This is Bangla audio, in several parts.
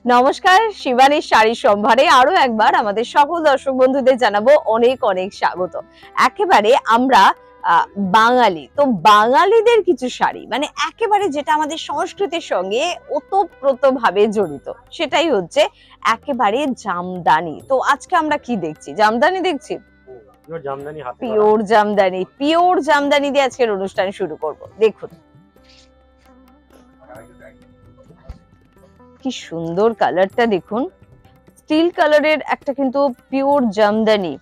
নমস্কার, শিবানীর শাড়ি সম্ভারে আরো একবার আমাদের সকল দর্শক বন্ধুদের জানাবো অনেক অনেক স্বাগত। একেবারে আমরা বাঙালি, তো বাঙালিদের কিছু শাড়ি মানে একেবারে যেটা আমাদের সংস্কৃতির সঙ্গে ওতপ্রোত ভাবে জড়িত, সেটাই হচ্ছে একেবারে জামদানি। তো আজকে আমরা কি দেখছি? জামদানি দেখছি, পিওর জামদানি দিয়ে আজকের অনুষ্ঠান শুরু করব। দেখুন কি সুন্দর কালারটা, দেখুন স্টিল কালারের একটা কিন্তু পিওর জামদানি।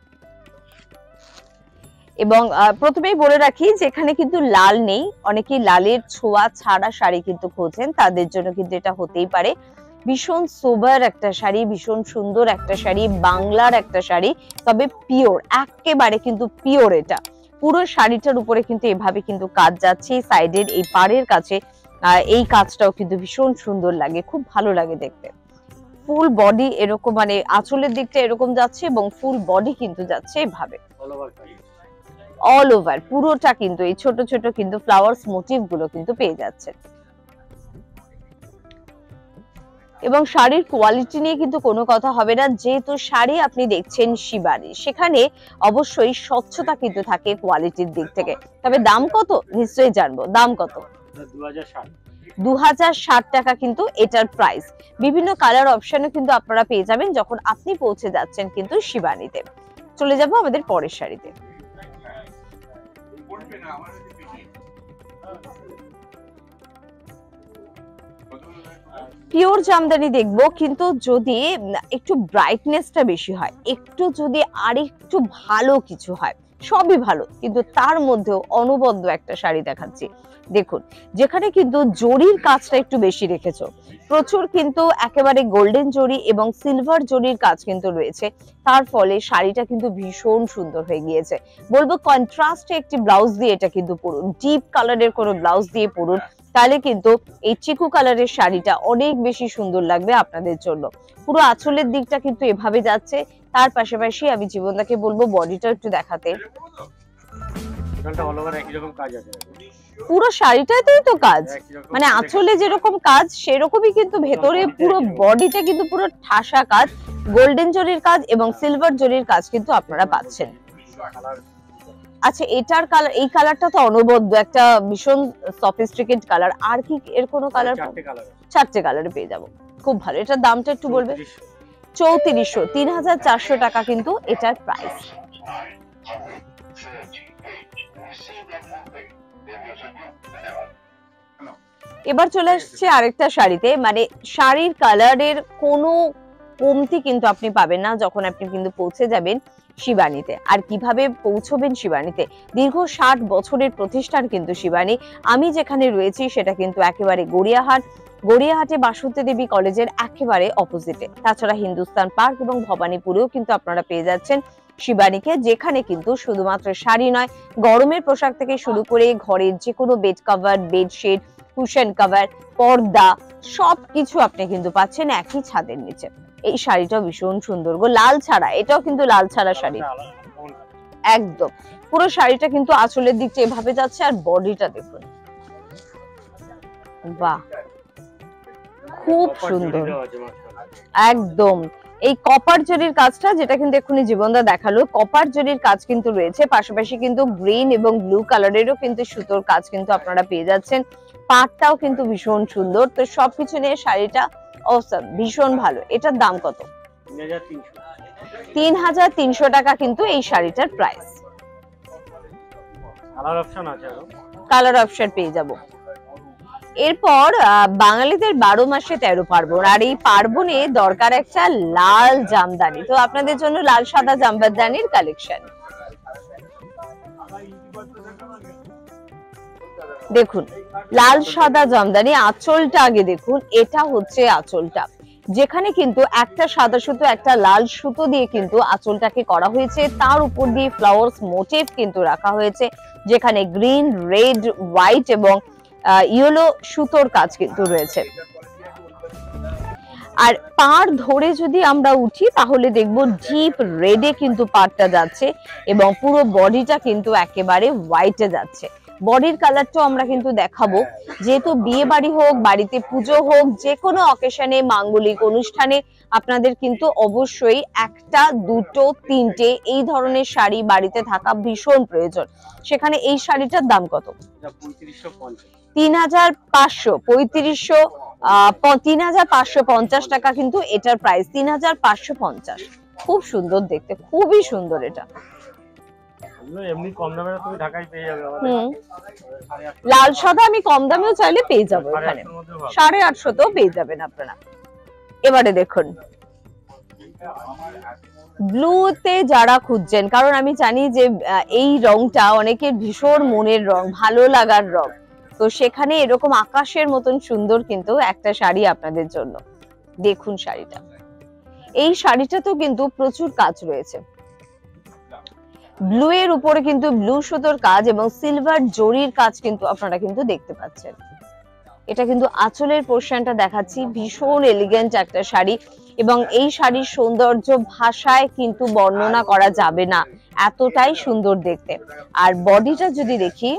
এবং প্রথমেই বলে রাখি যে এখানে কিন্তু লাল নেই, অনেকেই লালের ছোঁয়া ছাড়া শাড়ি কিন্তু খোঁজেন, তাদের জন্য কিন্তু এটা হতেই পারে। ভীষণ সোবার একটা শাড়ি, ভীষণ সুন্দর একটা শাড়ি, বাংলার একটা শাড়ি, তবে পিওর, একেবারে কিন্তু পিওর। এটা পুরো শাড়িটার উপরে কিন্তু এভাবে কিন্তু কাজ যাচ্ছে, সাইডের এই পাড়ের কাছে এই কাজটাও কিন্তু ভীষণ সুন্দর লাগে, খুব ভালো লাগে দেখতে। ফুল বডি এরকম, মানে আঁচলের দিকটা এরকম যাচ্ছে এবং ফুল বডি কিন্তু যাচ্ছে এভাবে অল ওভার পুরোটা কিন্তু এই ছোট ছোট কিন্তু ফ্লাওয়ার্স মোটিভ গুলো কিন্তু পেয়ে যাচ্ছে। এবং শাড়ির কোয়ালিটি নিয়ে কিন্তু কোনো কথা হবে না, যেহেতু শাড়ি আপনি দেখছেন শিবানী, সেখানে অবশ্যই স্বচ্ছতা কিন্তু থাকে কোয়ালিটির দিক থেকে। তবে দাম কত নিশ্চয়ই জানবো, দাম কত? 2060 টাকা কিন্তু এটার প্রাইস। বিভিন্ন কালার অপশনও কিন্তু আপনারা পেয়ে যাবেন যখন আপনি পৌঁছে যাচ্ছেন কিন্তু শিবানীতে। চলে যাব আমাদের পরের শাড়িতে। পিওর জামদানি দেখবো, কিন্তু যদি একটু ব্রাইটনেসটা বেশি হয়, একটু যদি আরেকটু ভালো কিছু হয়, সবই ভালো, কিন্তু তার মধ্যেও অনবদ্য একটা শাড়ি দেখাচ্ছি। দেখুন যেখানে কিন্তু জরির কাজটা একটু বেশি রেখেছো, প্রচুর কিন্তু একেবারে গোল্ডেন জরি এবং সিলভার জরির কাজ কিন্তু রয়েছে, তার ফলে শাড়িটা কিন্তু ভীষণ সুন্দর হয়ে গিয়েছে। বলবো কন্ট্রাস্টে একটি ব্লাউজ দিয়ে এটা কিন্তু পরুন, ডিপ কালারের কোনো ব্লাউজ দিয়ে পরুন, তাহলে কিন্তু এই চিকু কালারের শাড়িটা অনেক বেশি সুন্দর লাগবে আপনাদের জন্য। পুরো আঁচলের দিকটা কিন্তু এভাবে যাচ্ছে, তার পাশাপাশি আমি জীবনদাকে বলবো বডিটা একটু দেখাতে। পুরো শাড়িটাতেই তো কাজ, মানে আঁচলে যেরকম কাজ সেরকমই কিন্তু ভেতরে পুরো বডিতে কিন্তু পুরো ঠাসা কাজ, গোল্ডেন জরির কাজ এবং সিলভার জরির কাজ কিন্তু আপনারা পাচ্ছেন। আচ্ছা, এটার কালার, এই কালারটা তো অনবদ্য একটা ভীষণ সফিস্টিকেট কালার। আর কি এর কোনো কালার? চারটে কালারে পেয়ে যাবো, খুব ভালো। এটার দামটা একটু বলবে? 3400, 3400 টাকা কিন্তু এটার প্রাইস। এবার চলে আসছে আরেকটা শাড়িতে, মানে শাড়ির কালারের কোনো কমতি কিন্তু আপনি পাবেন না যখন আপনি কিন্তু পৌঁছে যাবেন শিবানীতে। আর কিভাবে পৌঁছবেন শিবানীতে? দীর্ঘ 60 বছরের প্রতিষ্ঠান কিন্তু শিবানী। আমি যেখানে রয়েছি সেটা কিন্তু একেবারে গড়িয়াহাটে বাসন্তী দেবী কলেজের একেবারে অপোজিটে। তাছাড়া হিন্দুস্তান পার্ক এবং ভবানীপুরেও কিন্তু আপনারা পেয়ে যাচ্ছেন শিবানীকে, যেখানে কিন্তু শুধুমাত্র শাড়ি নয়, গরমের পোশাক থেকে শুরু করে ঘরের যে কোনো bed cover, bedsheet, cushion cover, পর্দা, সবকিছু আপনি কিন্তু পাচ্ছেন একই ছাদের নিচে। এই শাড়িটাও ভীষণ সুন্দর গো, লাল ছাড়া, এটাও কিন্তু লাল ছাড়া শাড়ি একদম। পুরো শাড়িটা কিন্তু আঁচলের দিকটা এভাবে যাচ্ছে, আর বডিটা দেখুন, বাহ খুব সুন্দর একদম। এই কপার জরির কাজটা, যেটা কিন্তু এক্ষুনি জীবনদা দেখালো, কপার জরির কাজ কিন্তু রয়েছে, পাশাপাশি কিন্তু গ্রিন এবং ব্লু কালারেরও কিন্তু সুতোর কাজ কিন্তু আপনারা পেয়ে যাচ্ছেন। পাটটাও কিন্তু ভীষণ সুন্দর। তো সবকিছু নিয়ে শাড়িটা অসাম, ভীষণ ভালো। এটার দাম কত? 3300 টাকা কিন্তু এই শাড়িটার প্রাইস। কালার অপশন পেয়ে যাব। এরপর বাঙালিদের 12 মাসে 13 পার্বণ, আর এই পার্বণে দরকার একটা লাল জামদানি। তো আপনাদের জন্য লাল সাদা জামদানির কালেকশন দেখুন, লাল সাদা জামদানি। আঁচলটা আগে দেখুন, এটা হচ্ছে আঁচলটা, যেখানে কিন্তু একটা সাদা সুতো, একটা লাল সুতো দিয়ে কিন্তু আঁচলটাকে করা হয়েছে, তার উপর দিয়ে ফ্লাওয়ার্স মোটিভ কিন্তু রাখা হয়েছে, যেখানে গ্রিন, রেড, হোয়াইট এবং ইয়েলো সুতোর কাজ কিন্তু রয়েছে। আর পাড় ধরে যদি আমরা উঠি তাহলে দেখবো ডিপ রেডে কিন্তু পাড়টা যাচ্ছে এবং পুরো বডিটা কিন্তু একেবারে হোয়াইটে যাচ্ছে। বডির কালারটাও আমরা কিন্তু দেখাবো, যেহেতু বিয়ে বাড়ি হোক, বাড়িতে পুজো হোক, যে কোনো অকেশনে, মাঙ্গলিক অনুষ্ঠানে আপনাদের কিন্তু অবশ্যই একটা, দুটো, তিনটে এই ধরনের শাড়ি বাড়িতে থাকা ভীষণ প্রয়োজন। সেখানে এই শাড়িটার দাম কত? 3500, 3550 টাকা কিন্তু এটার প্রাইস, 3550। খুব সুন্দর দেখতে, খুবই সুন্দর এটা। এমনি কম দামে তুমি ঢাকায় পেয়ে যাবে। লাল সাদা আমি কম দামেও চাইলে পেয়ে যাবো এখানে, 850 পেয়ে যাবেন আপনারা। এবারে দেখুন ব্লুতে যারা খুঁজছেন, কারণ আমি জানি যে এই রংটা অনেকের ভীষণ মনের রং, ভালো লাগার রং, তো সেখানে এরকম আকাশের মতন সুন্দর কিন্তু একটা শাড়ি আপনাদের জন্য। দেখুন শাড়িটা, এই শাড়িটাতেও কিন্তু প্রচুর কাজ রয়েছে। ব্লু এর উপরে কিন্তু ব্লু সুতোর কাজ এবং সিলভার জরির কাজ কিন্তু আপনারা কিন্তু দেখতে পাচ্ছেন। এটা কিন্তু আঁচলের পোরশনটা দেখাচ্ছি, ভীষণ এলিগেন্ট একটা শাড়ি এবং এই শাড়ির সৌন্দর্য ভাষায় কিন্তু বর্ণনা করা যাবে না, এতটাই সুন্দর দেখতে। আর বডিটা যদি দেখি,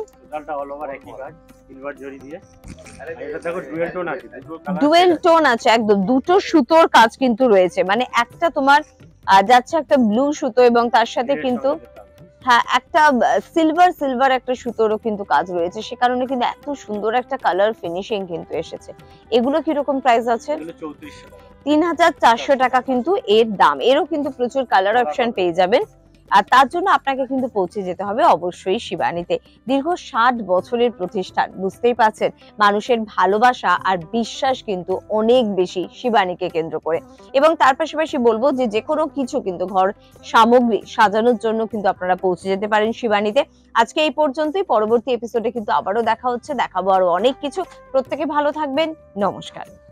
ডুয়েল টোন আছে, একদম দুটো সুতোর কাজ কিন্তু রয়েছে, মানে একটা তোমার যাচ্ছে একটা ব্লু সুতো এবং তার সাথে কিন্তু হ্যাঁ একটা সিলভার একটা সুতোরও কিন্তু কাজ রয়েছে, সে কারণে কিন্তু এত সুন্দর একটা কালার ফিনিশিং কিন্তু এসেছে। এগুলো কিরকম প্রাইস আছে? 3400 টাকা কিন্তু এর দাম। এরও কিন্তু প্রচুর কালার অপশন পেয়ে যাবেন। আর তার জন্য আপনাকে কিন্তু পৌঁছে যেতে হবে অবশ্যই শিবানীতে। দীর্ঘ 60 বছরের প্রতিষ্ঠান, বুঝতেই পারছেন মানুষের ভালোবাসা আর বিশ্বাস কিন্তু অনেক বেশি শিবানীকে কেন্দ্র করে। এবং তার পাশাপাশি বলবো যে যে কোনো কিছু কিন্তু ঘর সামগ্রী সাজানোর জন্য কিন্তু আপনারা পৌঁছে যেতে পারেন শিবানীতে। আজকে এই পর্যন্তই, পরবর্তী এপিসোডে কিন্তু আবারও দেখা হচ্ছে, দেখাবো আরো অনেক কিছু। প্রত্যেকে ভালো থাকবেন, নমস্কার।